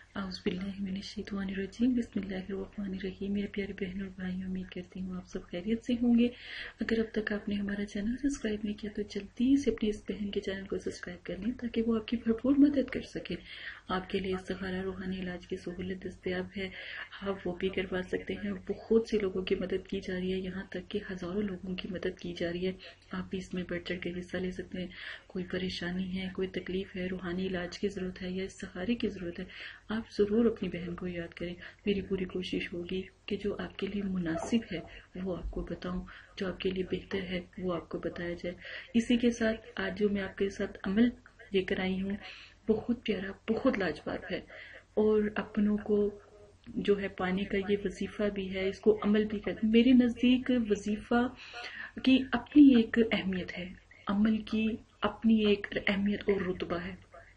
औज़ुबिल्लाहिमिनश्शैतानिर्रजीम बिस्मिल्लाहिर्रहमानिर्रहीम। मेरे प्यारे बहनों और भाइयों, उम्मीद करती हूँ आप सब खैरियत से होंगे। अगर अब तक आपने हमारा चैनल सब्सक्राइब नहीं किया तो जल्दी से अपनी इस बहन के चैनल को सब्सक्राइब कर लें ताकि वो आपकी भरपूर मदद कर सके। आपके लिए इस्तिखारा रूहानी इलाज की सहूलत दस्तयाब है, आप वो भी करवा सकते हैं। बहुत से लोगों की मदद की जा रही है, यहाँ तक कि हज़ारों लोगों की मदद की जा रही है। आप भी इसमें बढ़ चढ़ कर हिस्सा ले सकते हैं। कोई परेशानी है, कोई तकलीफ है, रूहानी इलाज की ज़रूरत है या इस्तिखारे की ज़रूरत है, आप ज़रूर अपनी बहन को याद करें। मेरी पूरी कोशिश होगी कि जो आपके लिए मुनासिब है वो आपको बताऊं, जो आपके लिए बेहतर है वो आपको बताया जाए। इसी के साथ आज जो मैं आपके साथ अमल लेकर आई हूँ, बहुत प्यारा, बहुत लाजवाब है और अपनों को जो है पाने का ये वजीफा भी है, इसको अमल भी कर। मेरे नज़दीक वजीफा की अपनी एक अहमियत है, अमल की अपनी एक अहमियत और रुतबा है।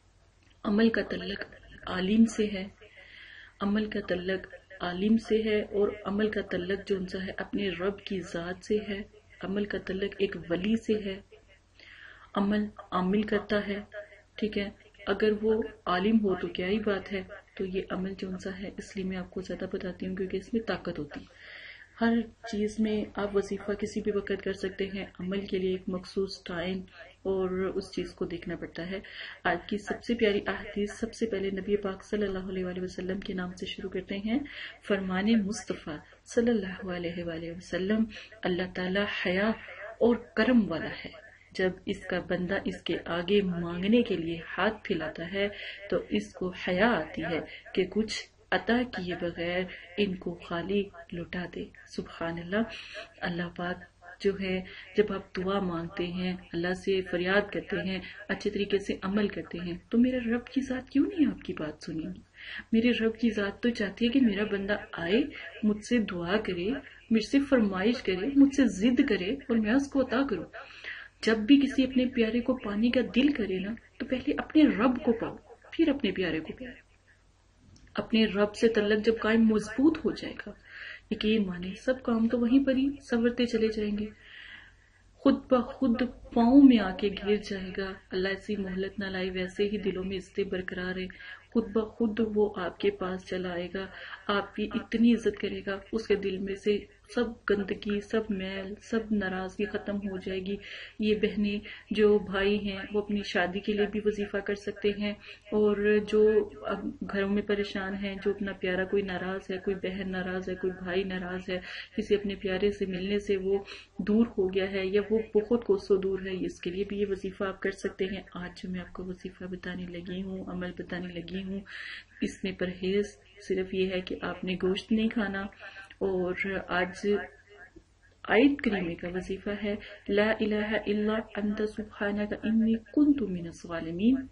अमल का तल्लक आलिम से है, अमल का तल्लक आलिम से है और अमल का तल्लक जो उनसा है अपने रब की ज़ात से है। अमल का तल्लक एक वली से है। अमल आमिल करता है, ठीक है। अगर वो आलिम हो तो क्या ही बात है। तो ये अमल जो उनसा है, इसलिए मैं आपको ज़्यादा बताती हूँ क्योंकि इसमें ताकत होती है। हर चीज़ में आप वजीफ़ा किसी भी वक्त कर सकते हैं। अमल के लिए एक मखसूस टाइम और उस चीज़ को देखना पड़ता है। आज की सबसे प्यारी अहदीस सबसे पहले नबी पाक सल्लल्लाहु अलैहि वसल्लम के नाम से शुरू करते हैं। फरमाने मुस्तफ़ा सल्लल्लाहु अलैहि वसल्लम, अल्लाह ताला हया और करम वाला है। जब इसका बंदा इसके आगे मांगने के लिए हाथ फैलाता है तो इसको हया आती है कि कुछ अता किए बगैर इनको खाली लुटा दे। सुभान अल्लाह। अल्लाह पाक जो है, जब आप दुआ मांगते हैं, अल्लाह से फरियाद करते हैं, अच्छे तरीके से अमल करते हैं, तो मेरे रब की ज़ात क्यों नहीं आपकी बात सुनेगी। मेरे रब की ज़ात तो चाहती है कि मेरा बंदा आए, मुझसे दुआ करे, मुझसे फरमाइश करे, मुझसे जिद करे और मैं उसको अता करूं। जब भी किसी अपने प्यारे को पाने का दिल करे ना, तो पहले अपने रब को पाओ, फिर अपने प्यारे को प्यारे। अपने रब से तल्लक जब कायम मजबूत हो जाएगा, यकीन माने सब काम तो वहीं पर ही संवरते चले जाएंगे, खुद ब खुद पाँव में आके गिर जाएगा। अल्लाह ऐसी मोहलत ना लाए, वैसे ही दिलों में इज्जतें बरकरार है, खुद ब खुद वो आपके पास चला आएगा, आपकी इतनी इज्जत करेगा, उसके दिल में से सब गंदगी, सब मैल, सब नाराजगी खत्म हो जाएगी। ये बहनें जो भाई हैं वो अपनी शादी के लिए भी वजीफा कर सकते हैं, और जो अब घरों में परेशान हैं, जो अपना प्यारा कोई नाराज है, कोई बहन नाराज है, कोई भाई नाराज है, किसी अपने प्यारे से मिलने से वो दूर हो गया है या वो बहुत कोसों दूर है, इसके लिए भी ये वजीफा आप कर सकते हैं। आज जो मैं आपको वजीफा बताने लगी हूँ, अमल बताने लगी हूँ, इसमें परहेज सिर्फ ये है कि आपने गोश्त नहीं खाना। और आज आयत करीमे का वजीफा है ला इलाहा इल्ला अंता सुब्हानका इन्नी कुन्तु मिनज़ ज़ालिमीन।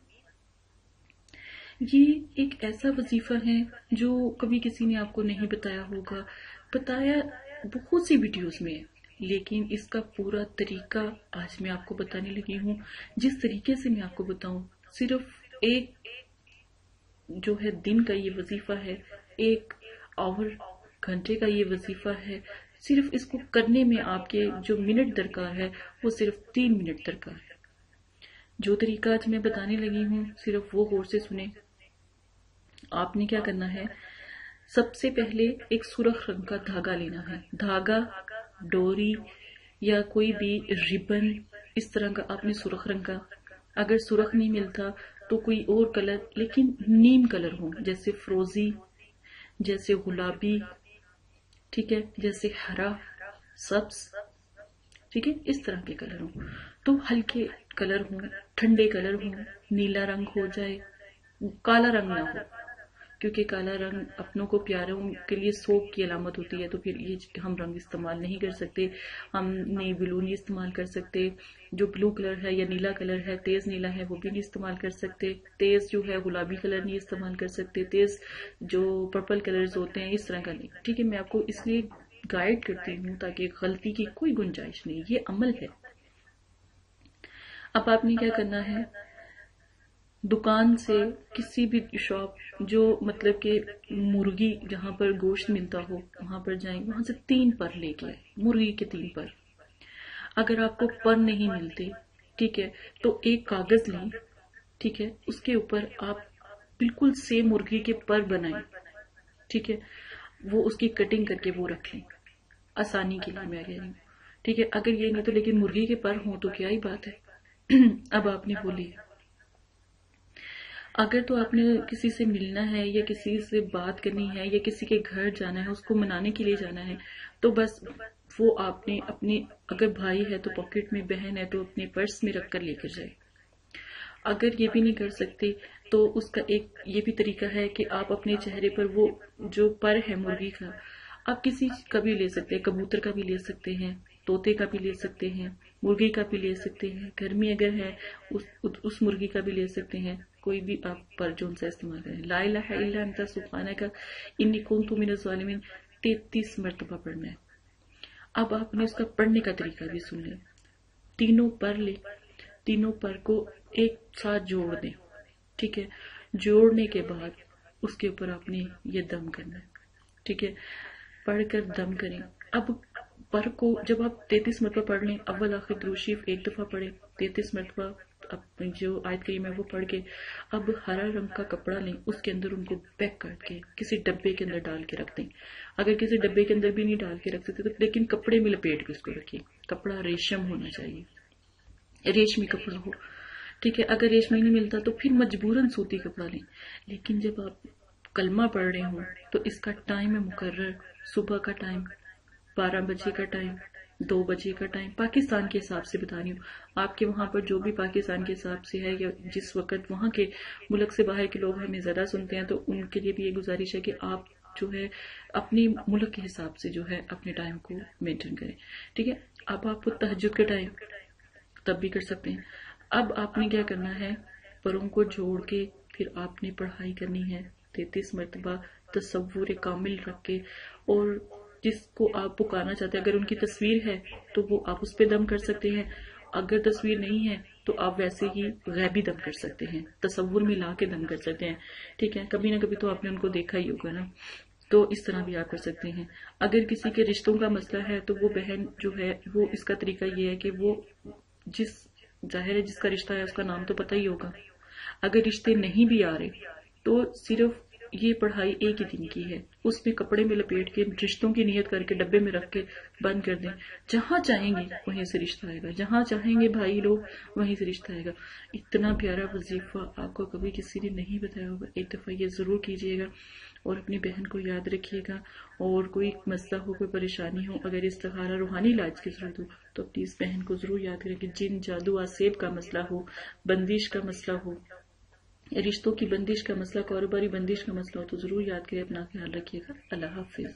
ये एक ऐसा वजीफा है जो कभी किसी ने आपको नहीं बताया होगा, बताया बहुत सी वीडियोस में है, लेकिन इसका पूरा तरीका आज मैं आपको बताने लगी हूँ। जिस तरीके से मैं आपको बताऊं, सिर्फ एक जो है दिन का ये वजीफा है, एक आवर घंटे का ये वजीफा है। सिर्फ इसको करने में आपके जो मिनट दरकार है वो सिर्फ 3 मिनट दरकार है। जो तरीका आज मैं बताने लगी हूँ, सिर्फ वो गौर से सुने। आपने क्या करना है, सबसे पहले एक सुर्ख रंग का धागा लेना है। धागा, डोरी या कोई भी रिबन, इस तरह का आपने सुर्ख रंग का, अगर सुर्ख नहीं मिलता तो कोई और कलर, लेकिन नीम कलर हो, जैसे फ्रोजी, जैसे गुलाबी, ठीक है, जैसे हरा, सब्ज, ठीक है, इस तरह के कलर हो। तो हल्के कलर हो, ठंडे कलर हो, नीला रंग हो जाए, काला रंग ना हो, क्योंकि काला रंग अपनों को प्यारों के लिए शौक की अलामत होती है, तो फिर ये हम रंग इस्तेमाल नहीं कर सकते। हम नेवी ब्लू नहीं इस्तेमाल कर सकते, जो ब्लू कलर है या नीला कलर है, तेज नीला है, वो भी नहीं इस्तेमाल कर सकते। तेज जो है गुलाबी कलर नहीं इस्तेमाल कर सकते, तेज जो पर्पल कलर्स होते हैं इस तरह का नहीं, ठीक है। मैं आपको इसलिए गाइड करती हूँ ताकि गलती की कोई गुंजाइश नहीं, ये अमल है। अब आपने क्या करना है, दुकान से किसी भी शॉप जो मतलब कि मुर्गी जहां पर गोश्त मिलता हो वहां पर जाएं, वहां से 3 पर लेके आए, मुर्गी के 3 पर। अगर आपको पर नहीं मिलते, ठीक है, तो एक कागज लें, ठीक है, उसके ऊपर आप بالکل سیم مرغی کے پر بنائیں، ٹھیک ہے، وہ اس کی کٹنگ کر کے وہ رکھ لیں، آسانی کے لیے میں کہہ رہی ہوں، ٹھیک ہے۔ اگر یہ نہیں تو لیکن مرغی کے پر ہوں تو کیا ہی بات ہے۔ اب آپ نے بولی اگر تو آپ نے کسی سے ملنا ہے یا کسی سے بات کرنی ہے یا کسی کے گھر جانا ہے، اس کو منانے کے لیے جانا ہے، تو بس وہ آپ نے اپنے، اگر بھائی ہے تو پاکٹ میں، بہن ہے تو اپنے پرس میں رکھ کر لے کر جائے۔ اگر یہ بھی نہیں کر سکتے تو اس کا ایک یہ بھی طریقہ ہے کہ آپ اپنے چہرے پر وہ جو پر ہے مرغی کا، آپ کسی کا بھی لے سکتے ہیں، کبوتر کا بھی لے سکتے ہیں، طوطے کا بھی لے سکتے ہیں، مرغی کا بھی لے سکتے ہیں، گھر میں اگر ہے اس مرغی کا بھی لے سکتے ہیں، کوئی بھی آپ پر جو ان سے استعمال کریں۔ لا الہ الا انت سبحانک انی کنت من الظالمین 33 مرتبہ پڑھنا ہے۔ اب آپ نے اس کا پڑھنے کا طریقہ بھی سن لیں، تینوں پر لیں، تینوں پر کو ایک ساتھ جوڑ دیں، ٹھیک ہے، جوڑنے کے بعد اس کے اوپر آپ نے یہ دم کرنا ہے، ٹھیک ہے، پڑھ کر دم کریں۔ اب پر کو جب آپ 33 مرتبہ پڑھ لیں، اول آخر درود شریف ایک دفعہ پڑھیں، 33 مرتبہ اب جو آیت کریم ہے وہ پڑھ کے اب ہرا رنگ کا کپڑا لیں، اس کے اندر ان کو پیک کر کے کسی ڈبے کے اندر ڈال کے رکھ دیں۔ اگر کسی ڈبے کے اندر بھی نہیں ڈال کے رکھ سکتے تو لیکن کپڑے میں لپیٹ کے اس کو رکھیں، کپڑا ریشم ہونا چاہیے، ریشمی کپڑا ہو، ٹھیک ہے۔ اگر ریشمی نہیں ملتا تو پھر مجبوراً سوتی کپڑا لیں، لیکن جب آپ کلمہ پڑھ رہے ہوں تو اس کا ٹائم ہے مقرر، صبح کا ٹائم، 12 بجے کا ٹائم، 2 بجے کا ٹائم، پاکستان کے حساب سے بتا رہی ہوں، آپ کے وہاں پر جو بھی پاکستان کے حساب سے ہے یا جس وقت وہاں کے ملک سے باہر کے لوگ ہمیں زیادہ سنتے ہیں تو ان کے لیے بھی یہ گزارش ہے کہ آپ جو ہے اپنی ملک کے حساب سے جو ہے اپنے ٹائم کو مینٹین کریں، ٹھیک ہے۔ اب آپ کو تہجد کا ٹائم تب بھی کر سکتے ہیں۔ اب آپ نے کیا کرنا ہے، پروں کو جوڑ کے پھر آپ نے پڑھائی کرنی ہے 33 مرتبہ تصور کامل رکھ کے، اور جس کو آپ پکارنا چاہتے ہیں اگر ان کی تصویر ہے تو وہ آپ اس پہ دم کر سکتے ہیں، اگر تصویر نہیں ہے تو آپ ویسے ہی غیبی دم کر سکتے ہیں، تصور میں لا کے دم کر سکتے ہیں، ٹھیک ہے۔ کبھی نہ کبھی تو آپ نے ان کو دیکھا ہی ہوگا نا، تو اس طرح بھی آپ کر سکتے ہیں۔ اگر کسی کے رشتوں کا مسئلہ ہے تو وہ بہن جو ہے وہ اس کا طریقہ یہ ہے کہ وہ جس ظاہر ہے جس کا رشتہ ہے اس کا نام تو پتہ ہی ہوگا، اگر رشتے نہیں بھی آ رہے تو صرف یہ پڑھائی ایک ہی دن کی ہے، اس میں کپڑے میں لپیٹ کے رشتوں کی نیت کر کے ڈبے میں رکھ کے بند کر دیں، جہاں چاہیں گے وہیں سے رشتہ آئے گا، جہاں چاہیں گے بھائی لوگ وہیں سے رشتہ آئے گا۔ اتنا پیارا وظیفہ آپ کو کبھی کسی نے نہیں بتایا ہوگا، ایک دفعہ یہ ضرور کیجیے گا اور اپنی بہن کو یاد رکھیے گا، اور کوئی مسئلہ ہو، کوئی پریشانی ہو، اگر استخارہ روحانی علاج کی ضرورت ہو تو اپنی اس بہن کو ضرور یاد کریں کہ جن جادو آسیب کا مسئلہ ہو، بندش کا مسئلہ ہو، رشتوں کی بندش کا مسئلہ، کاروباری بندش کا مسئلہ ہو تو ضرور یاد کریں، اپنا خیال رکھیے گا۔ اللہ حافظ۔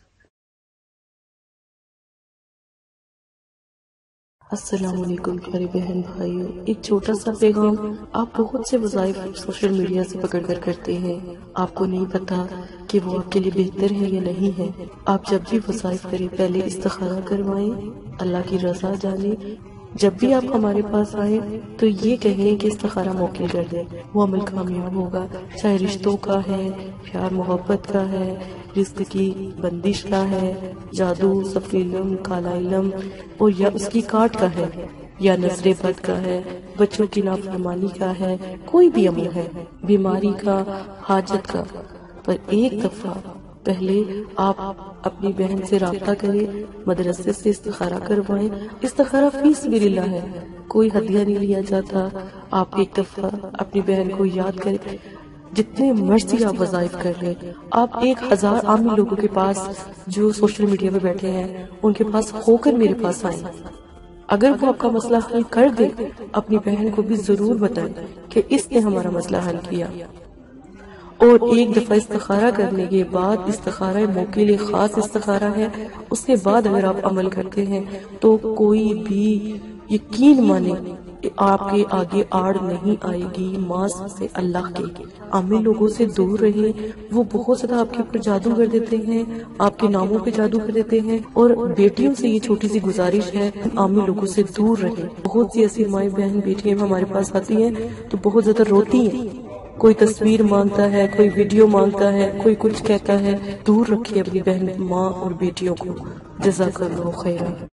السلام علیکم پیارے بہن بھائیوں، ایک چھوٹا سا پیغام۔ آپ بہت سے وظائف سوشل میڈیا سے پکڑ کر کرتے ہیں، آپ کو نہیں پتا کہ وہ آپ کے لیے بہتر ہے یا نہیں ہے۔ آپ جب بھی وظائف کریں پہلے استخارہ کروائیں، اللہ کی رضا جانیں۔ جب بھی آپ ہمارے پاس آئیں تو یہ کہیں کہ استخارہ موکل کر دیں، وہ عمل کامیاب ہوگا، چاہے رشتوں کا ہے، پیار محبت کا ہے، رزق کی بندش کا ہے، جادو، صفی علم، کالا علم، اور یا اس کی کاٹ کا ہے، یا نظر بد کا ہے، بچوں کی نافرمانی کا ہے، کوئی بھی عمل ہے، بیماری کا، حاجت کا، پر ایک دفعہ پہلے آپ اپنی بہن سے رابطہ کریں، مدرسے سے استخارہ کروائیں۔ استخارہ فی سبیل اللہ ہے، کوئی ہدیہ نہیں لیا جاتا۔ آپ ایک دفعہ اپنی بہن کو یاد کریں، جتنے مرضی آپ وظائف کر لیں، آپ 1000 عامی لوگوں کے پاس جو سوشل میڈیا پہ بیٹھے ہیں ان کے پاس ہو کر میرے پاس آئیں، اگر وہ آپ کا مسئلہ حل کر دے اپنی بہن کو بھی ضرور بتائیں کہ اس نے ہمارا مسئلہ حل کیا۔ اور ایک دفعہ استخارہ کرنے کے بعد، استخارہ موکل خاص استخارہ ہے، اس کے بعد اگر آپ عمل کرتے ہیں تو کوئی بھی یقین مانے آپ کے آگے آڑ نہیں آئے گی۔ ماں سے اللہ کے عامی لوگوں سے دور رہیں، وہ بہت زیادہ آپ کے اوپر جادو کر دیتے ہیں، آپ کے ناموں پہ جادو کر دیتے ہیں۔ اور بیٹیوں سے یہ چھوٹی سی گزارش ہے، عامی لوگوں سے دور رہیں۔ بہت سی ایسی مائیں بہن بیٹیاں ہمارے پاس آتی ہیں تو بہت زیادہ روتی ہیں، کوئی تصویر مانگتا ہے، کوئی ویڈیو مانگتا ہے، کوئی کچھ کہتا ہے۔ دور رکھے اپنی بہن، ماں اور بیٹیوں کو۔ جزاک اللہ خیرا۔